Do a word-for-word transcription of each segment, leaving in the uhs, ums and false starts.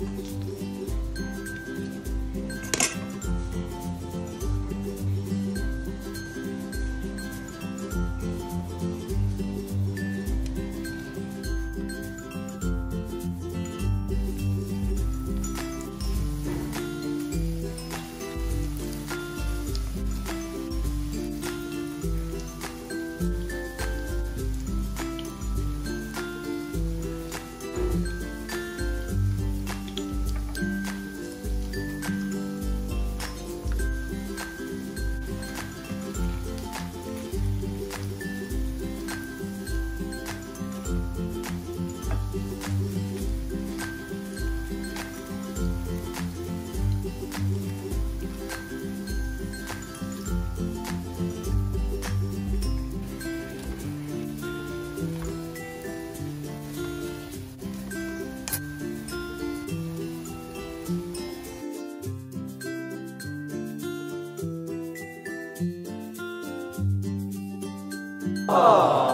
Aww.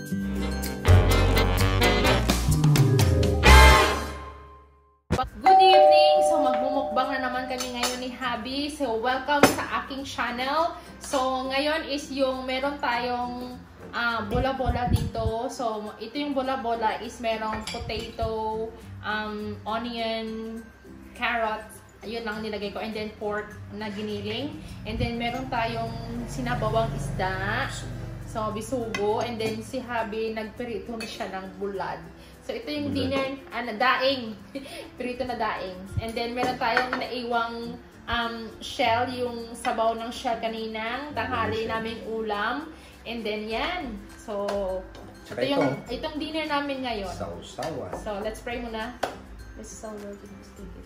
Good evening! So magmumukbang na naman kami ngayon ni Habi. So welcome sa aking channel. So ngayon is yung meron tayong uh, bola-bola dito. So ito yung bola-bola is merong potato, um, onion, carrots. Ayun lang nilagay ko. And then pork na giniling. And then meron tayong sinabawang isda. So, bisugo. And then, si Habi, nagperito na siya ng bulad. So, ito yung dinner, ano, daing. Perito na daing. And then, meron tayong naiwang um, shell, yung sabaw ng shell kaninang. Tanghali namin ulam. And then, yan. So, ito yung, itong dinner namin ngayon. Sausawan. So, let's pray muna. Let's so Lord in this day.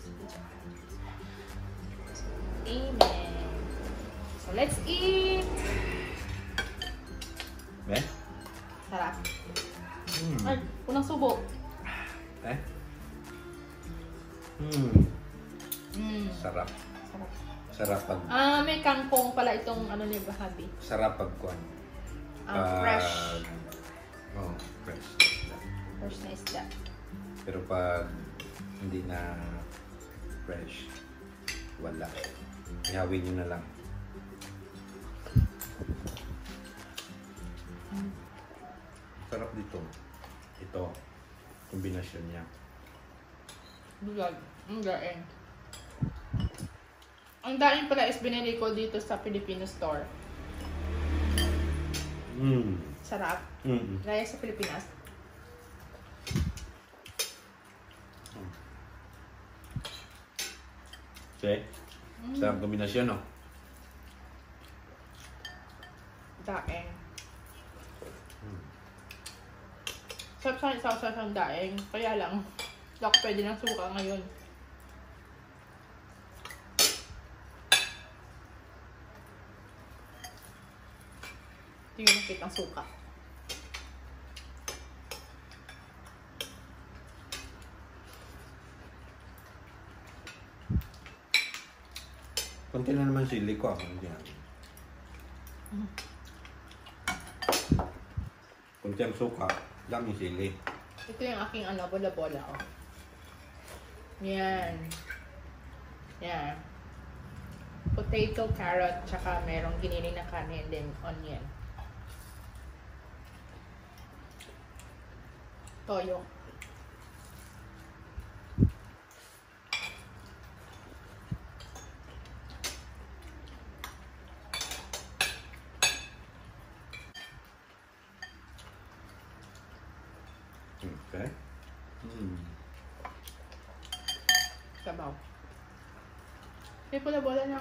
Amen. So, let's eat. Eh? Sarap. Mm. Ay, unang subo. Eh? Mm. Mm. Sarap. Sarap. Sarap pag... Ah, may kangkong pala itong ano ni Habi. Sarap pag kuwan. Ah, fresh. Oh, fresh. Fresh na isda. Pero pag hindi na fresh, wala. Ihawin nyo na lang. Sarap dito. Ito. Kombinasyon niya. Bulad. Ang daing. Ang daing pala is binili ko dito sa Filipino store. Mm. Sarap. Mm. Gaya sa Pilipinas. Okay? Mm. Sarap kombinasyon, no? Daing. Sarap sa isa sa daing. Kaya lang, hindi ako pwede ng suka ngayon. Ito yung nakitang suka. Konti na naman sili ko ako. Hindi na. Mm. Konti ang suka. Daming sili. Ito yung aking ano, bola-bola. Oh. Yan. Yan. Potato, carrot, tsaka merong giniling na kanin, then onion. Toyo. Okay. Mm. Sabaw. May bola-bola na.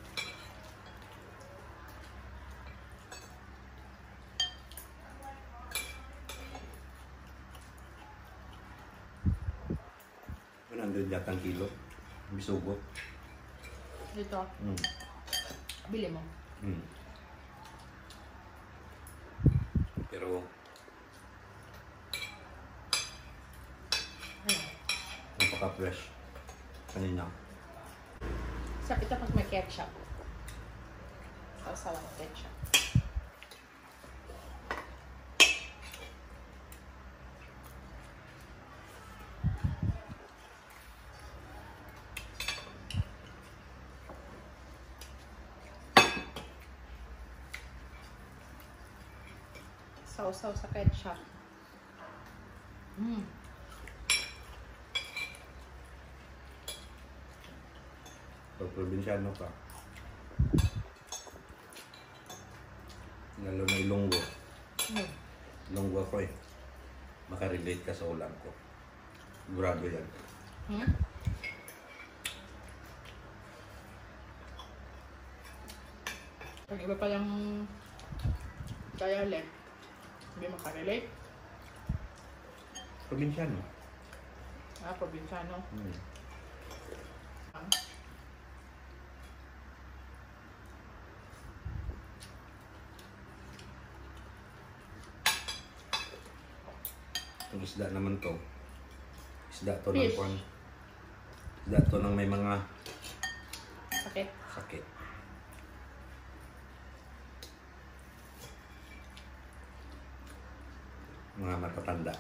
one hundred yatang kilo. Bisugo. Dito. Mm. Bili mo. Mm. Pero napaka-fresh kanina. Sarap ito pag may ketchup. Sausawan ng ketchup. sausaw sa ketchup. Mm. Pag probinsyano ka, lalo na Ilonggo. Mm. Ilonggo ako eh. Makarelate ka sa ulam ko. Sigurado yan. Hmm? Pag iba pa yung dialect, hindi makarelate. Probinsyano. Ah, probinsyano. Hmm. Ah. Itong isda naman to. Isda to ng Fish. kwan. Isda to ng may mga Sakit. sakit. Mga matatanda.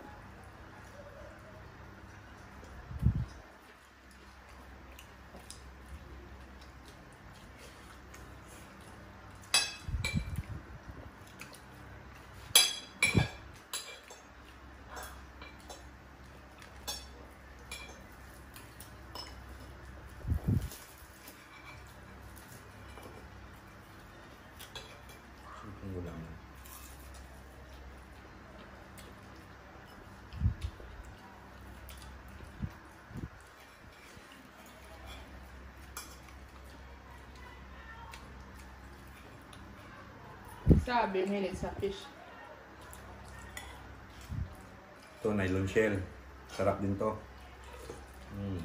Simpleng ulam. Sabi, mahilig sa fish. Ito, nylon shell. Sarap din to. Mm.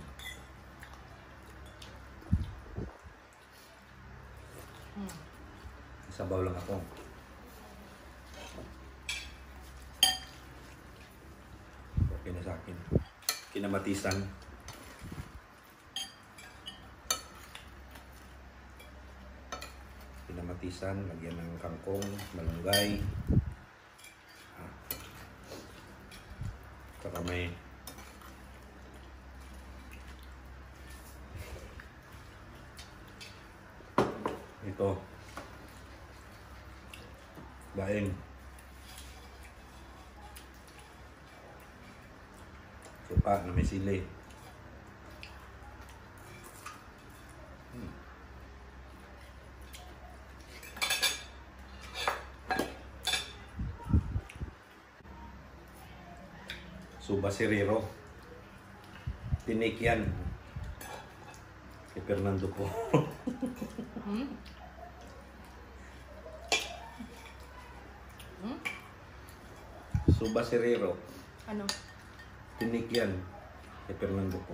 Hmm. Sabaw lang ako. Okay na sa akin. Kinamatisan. Kinamatisan, lagyan ng kangkong, malunggay. Ah. Saka may ito daing suka na may sili. Hmm. Suba Sirero, tinik yan kay Fernando po. Hmm? Hmm? Suba Sirero, Ano? tinik yan kay Fernando po.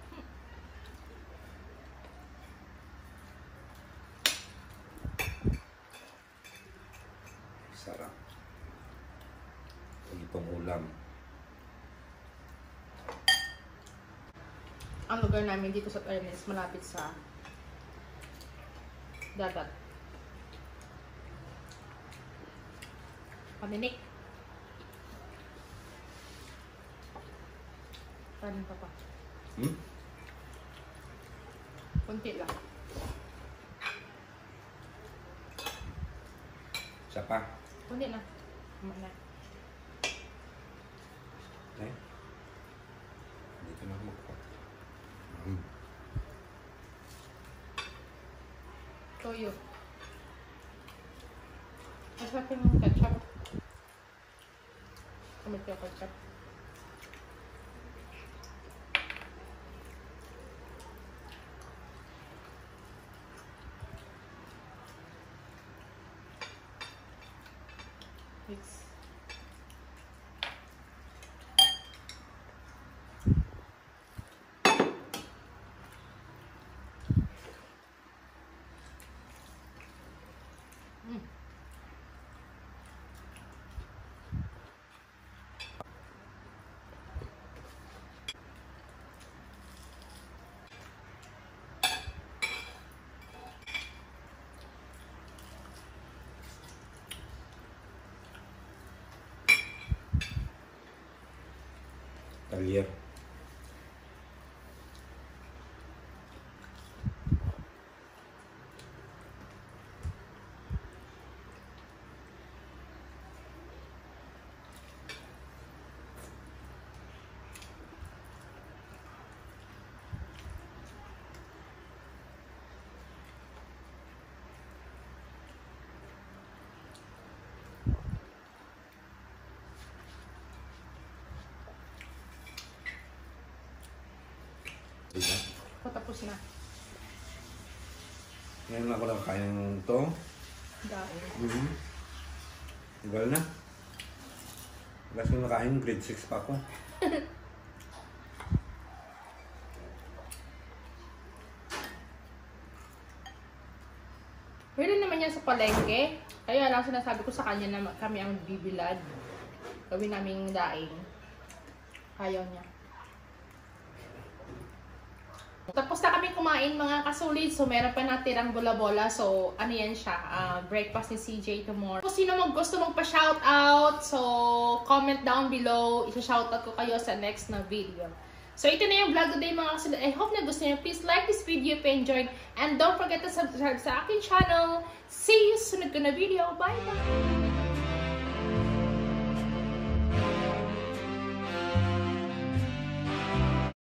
Sarap. Itong ulam. Ang lugar namin dito sa Tayanes, malapit sa dagat. Paminik. Kanin pa pa. Hmm? Kunti lang. Isa pa. Kunti lang. Tama na. Eh? Dito na ako. Hmm. Toyo. Masarap yung ketchup. Tomato ketchup. Mix. Mm. Talyer. Diba? Patapos na. Ngayon lang ako lang kain ng ito. Dahil. Mm-hmm. Igal na. Last ko nakain, grade six pa ako. Pwede naman yan sa palengke. Kaya lang sinasabi ko sa kanya na kami ang bibilad. Gawin naming daing. Ayaw niya. Tapos na kami kumain mga kasulit. So meron pa natirang bola-bola. So ano yan siya. Uh, breakfast ni C J tomorrow. Kung sino mag gusto mong pa-shoutout. So comment down below. Isa-shoutout ko kayo sa next na video. So ito na yung vlog today mga kasulit. I hope na gusto niyo. Please like this video if you enjoyed. And don't forget to subscribe sa aking channel. See you sunod ko na video. Bye bye!